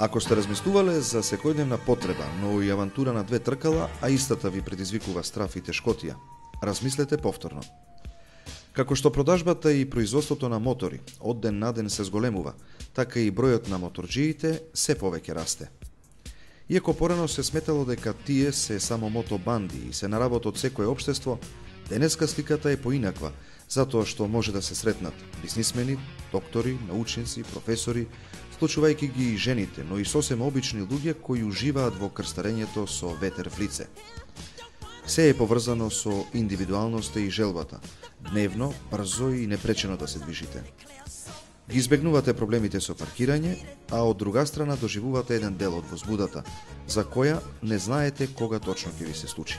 Ако сте размислувале за секојдневна потреба, но и авантура на две тркала, а истата ви предизвикува страф и тешкотија, размислете повторно. Како што продажбата и производството на мотори од ден на ден се зголемува, така и бројот на моторџиите се повеќе расте. Иако порано се сметало дека тие се само мотобанди и се на работа од секое општество, денеска сликата е поинаква, затоа што може да се сретнат бизнисмени, доктори, научници, професори, вклучувајќи ги и жените, но и сосем обични луѓе кои уживаат во крстарењето со ветер в лице. Се е поврзано со индивидуалноста и желбата, дневно, брзо и непречено да се движите. Ги избегнувате проблемите со паркирање, а од друга страна доживувате еден дел од возбудата, за која не знаете кога точно ќе ви се случи.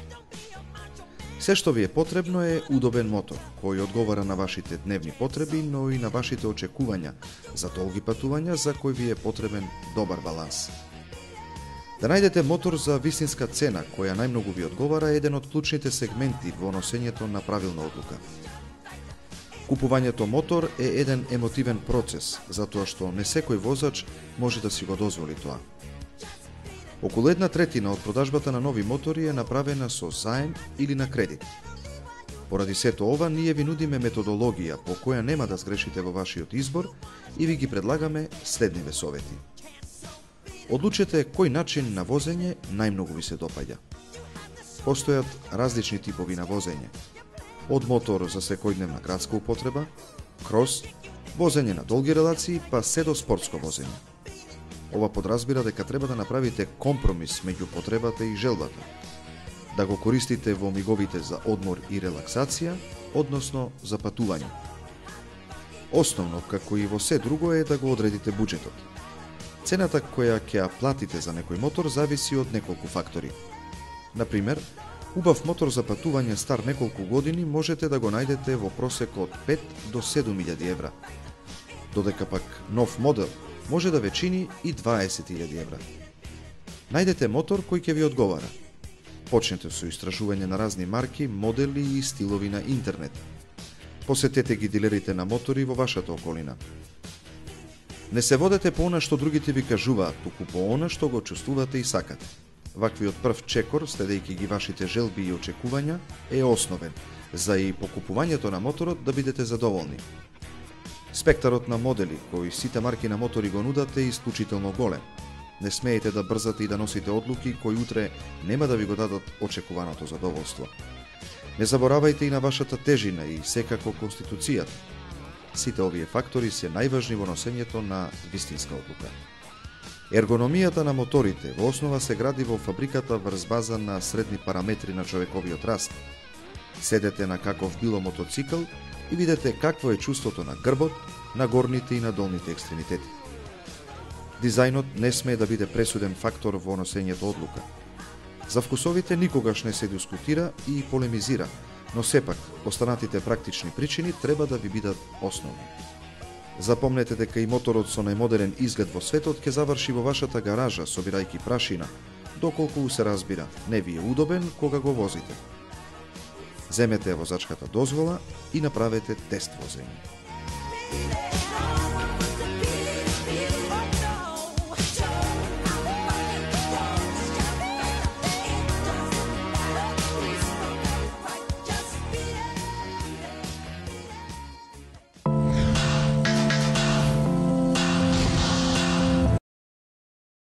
Се што ви е потребно е удобен мотор, кој одговара на вашите дневни потреби, но и на вашите очекувања за долги патувања, за кој ви е потребен добар баланс. Да најдете мотор за вистинска цена, која најмногу ви одговара, е еден од клучните сегменти во носењето на правилна одлука. Купувањето мотор е еден емотивен процес, затоа што не секој возач може да си го дозволи тоа. Околу 1/3 од продажбата на нови мотори е направена со заем или на кредит. Поради сето ова, ние ви нудиме методологија по која нема да сгрешите во вашиот избор и ви ги предлагаме следниве совети. Одлучете кој начин на возење најмногу ви се допаѓа. Постојат различни типови на возење. Од мотор за секојдневна градска употреба, крос, возење на долги релации, па се до спортско возење. Ова подразбира дека треба да направите компромис меѓу потребата и желбата, да го користите во миговите за одмор и релаксација, односно за патување. Основно, како и во се друго, е да го одредите буџетот. Цената која ќе ја платите за некој мотор зависи од неколку фактори. Например, убав мотор за патување стар неколку години можете да го најдете во просек од 5 до 7.000 евра, додека пак нов модел може да ве чини и 20.000 евра. Најдете мотор кој ќе ви одговара. Почнете со истражување на разни марки, модели и стилови на интернет. Посетете ги дилерите на мотори во вашата околина. Не се водете по она што другите ви кажуваат, туку по она што го чувствувате и сакате. Ваквиот прв чекор, следејќи ги вашите желби и очекувања, е основен за и покупувањето на моторот да бидете задоволни. Спектарот на модели кои сите марки на мотори го нудат е исклучително голем. Не смеете да брзате и да носите одлуки кои утре нема да ви го дадат очекуваното задоволство. Не заборавајте и на вашата тежина и секако конституцијата. Сите овие фактори се најважни во носењето на вистинска одлука. Ергономијата на моторите во основа се гради во фабриката врз база на средни параметри на човековиот раст. Седете на каков било мотоцикл и видете какво е чувството на грбот, на горните и на долните екстремитети. Дизајнот не смее да биде пресуден фактор во носењето одлука. За вкусовите никогаш не се дискутира и полемизира, но сепак останатите практични причини треба да ви бидат основни. Запомнете дека и моторот со најмодерен изглед во светот ќе заврши во вашата гаража собирајќи прашина, доколку се разбира, не ви е удобен кога го возите. Земете возачката дозвола и направете тест возење.